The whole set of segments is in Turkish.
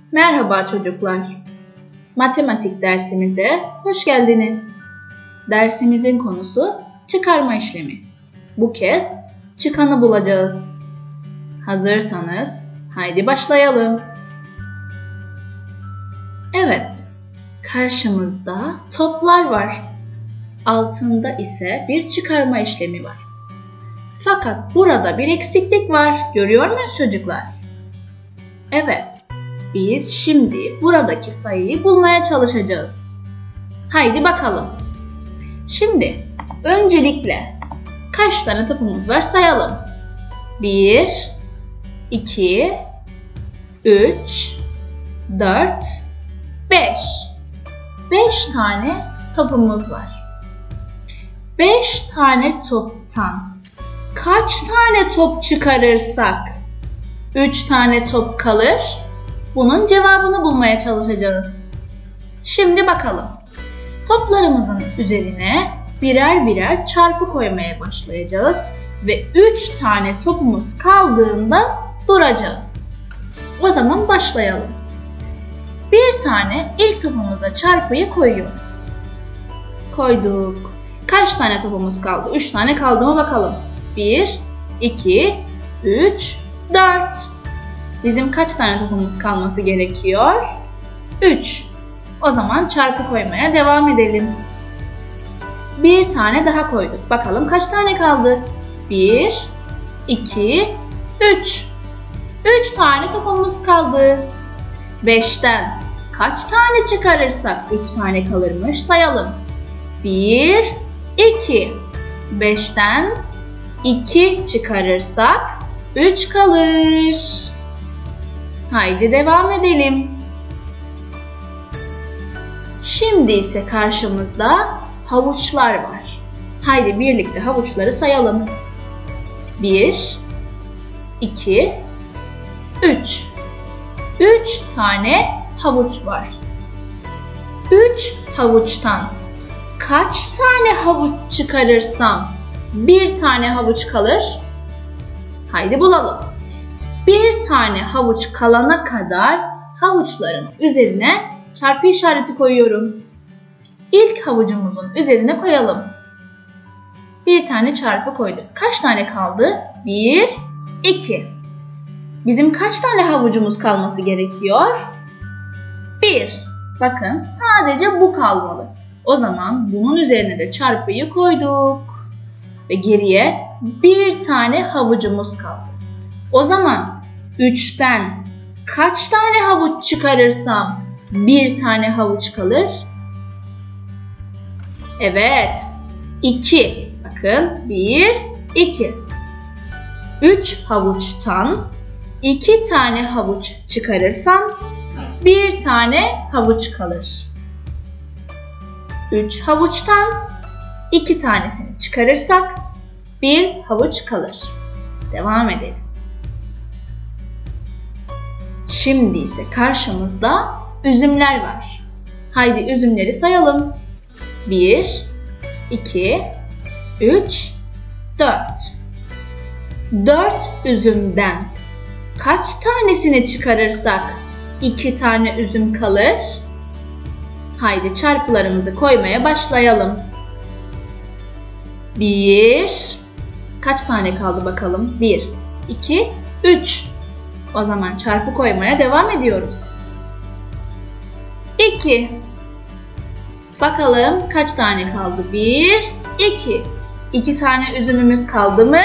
Merhaba çocuklar. Matematik dersimize hoş geldiniz. Dersimizin konusu çıkarma işlemi. Bu kez çıkanı bulacağız. Hazırsanız haydi başlayalım. Evet, karşımızda toplar var. Altında ise bir çıkarma işlemi var. Fakat burada bir eksiklik var. Görüyor muyuz çocuklar? Evet, biz şimdi buradaki sayıyı bulmaya çalışacağız. Haydi bakalım. Şimdi öncelikle kaç tane topumuz var sayalım. 1, 2, 3, 4, 5. 5 tane topumuz var. 5 tane toptan kaç tane top çıkarırsak 3 tane top kalır? Bunun cevabını bulmaya çalışacağız. Şimdi bakalım. Toplarımızın üzerine birer birer çarpı koymaya başlayacağız ve 3 tane topumuz kaldığında duracağız. O zaman başlayalım. Bir tane ilk topumuza çarpıyı koyuyoruz. Koyduk. Kaç tane topumuz kaldı? 3 tane kaldı mı bakalım. 1, 2, 3, 4. Bizim kaç tane topumuz kalması gerekiyor? 3. O zaman çarpı koymaya devam edelim. Bir tane daha koyduk. Bakalım kaç tane kaldı? 1, 2, 3. 3 tane topumuz kaldı. 5'ten kaç tane çıkarırsak 3 tane kalırmış sayalım. 1, 2. 5'ten 2 çıkarırsak 3 kalır. Haydi devam edelim. Şimdi ise karşımızda havuçlar var. Haydi birlikte havuçları sayalım. 1, 2, 3. 3 tane havuç var. 3 havuçtan kaç tane havuç çıkarırsam 1 tane havuç kalır? Haydi bulalım. 1 tane havuç kalana kadar havuçların üzerine çarpı işareti koyuyorum. İlk havucumuzun üzerine koyalım. Bir tane çarpı koyduk. Kaç tane kaldı? 1, 2. Bizim kaç tane havucumuz kalması gerekiyor? 1. Bakın sadece bu kalmalı. O zaman bunun üzerine de çarpıyı koyduk. Ve geriye bir tane havucumuz kaldı. O zaman 3'ten kaç tane havuç çıkarırsam bir tane havuç kalır? Evet, 2. Bakın 1, 2. 3 havuçtan 2 tane havuç çıkarırsam bir tane havuç kalır. 3 havuçtan 2 tanesini çıkarırsak bir havuç kalır. Devam edelim. Şimdi ise karşımızda üzümler var. Haydi üzümleri sayalım. 1, 2, 3, 4. 4 üzümden kaç tanesini çıkarırsak 2 tane üzüm kalır? Haydi çarpılarımızı koymaya başlayalım. 1. Kaç tane kaldı bakalım? 1, 2, 3. O zaman çarpı koymaya devam ediyoruz. 2. Bakalım kaç tane kaldı? 1, 2. 2 tane üzümümüz kaldı mı?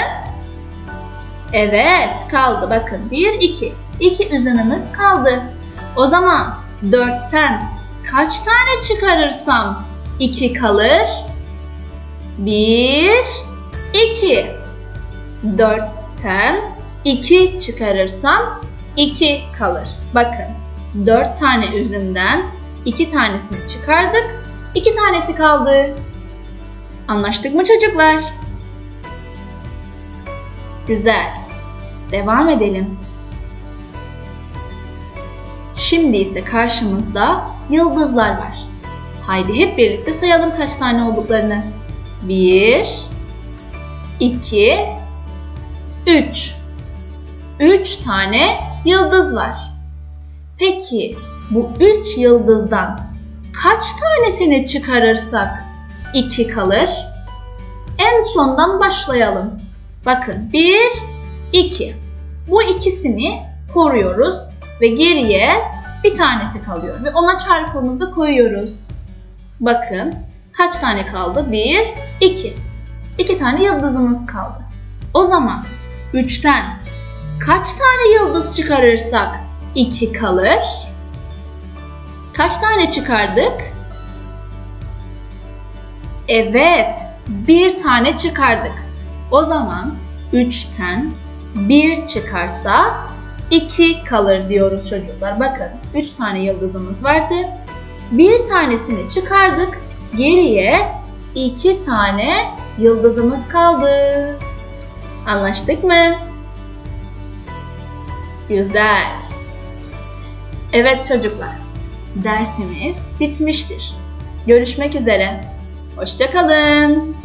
Evet kaldı. Bakın 1, 2. 2 üzümümüz kaldı. O zaman 4'ten kaç tane çıkarırsam 2 kalır? 1, 2. 4'ten 2 çıkarırsam 2 kalır. Bakın 4 tane üzümden 2 tanesini çıkardık. 2 tanesi kaldı. Anlaştık mı çocuklar? Güzel. Devam edelim. Şimdi ise karşımızda yıldızlar var. Haydi hep birlikte sayalım kaç tane olduklarını. 1, 2, 3. 3 tane yıldız var. Peki bu 3 yıldızdan kaç tanesini çıkarırsak 2 kalır? En sondan başlayalım. Bakın 1, 2. Bu ikisini koruyoruz ve geriye bir tanesi kalıyor ve ona çarpımımızı koyuyoruz. Bakın kaç tane kaldı? 1, 2. 2 tane yıldızımız kaldı. O zaman 3'ten kaç tane yıldız çıkarırsak 2 kalır? Kaç tane çıkardık? Evet, 1 tane çıkardık. O zaman 3'ten 1 çıkarsa 2 kalır diyoruz çocuklar. Bakın 3 tane yıldızımız vardı. Bir tanesini çıkardık. Geriye 2 tane yıldızımız kaldı. Anlaştık mı? Güzel. Evet çocuklar, dersimiz bitmiştir. Görüşmek üzere. Hoşça kalın.